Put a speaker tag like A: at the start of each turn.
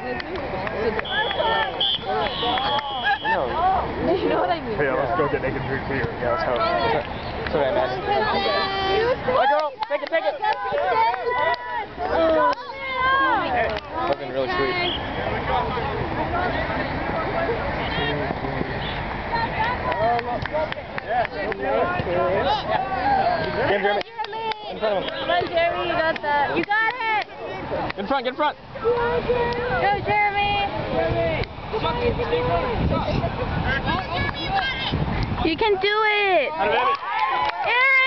A: You know what I mean?
B: Yeah, let's go get naked drink beer. Yeah, let's go.
C: Sorry, man. Hi, girl. Take it, take it. Fucking really sweet. Get Jeremy. In front of him.
A: Come on, Jeremy, you got that. You got it!
C: In front, get in front.
A: Go, Jeremy! You can do it!
C: Out of it.
A: Yeah!